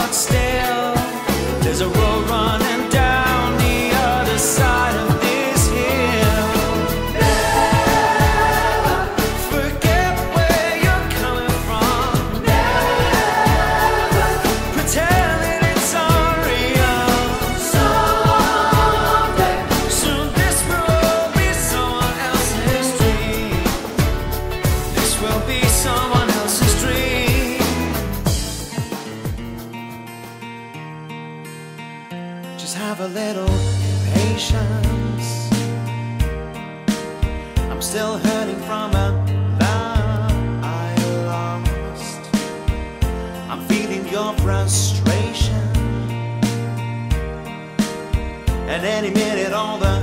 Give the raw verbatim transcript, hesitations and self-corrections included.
but still there's a road running down the other side of this hill. Never forget where you're coming from. Never pretend that it's unreal. Someday, soon this will be someone else's dream. This will be someone else's dream. Just have a little patience. I'm still hurting from a love I lost. I'm feeling your frustration, and any minute all the